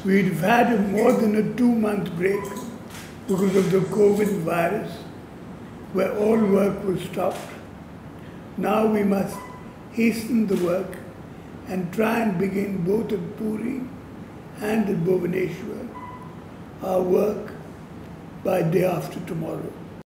We'd had more than a 2-month break because of the COVID virus, where all work was stopped. Now we must hasten the work and try and begin both at Puri and at Bhubaneswar our work by day after tomorrow.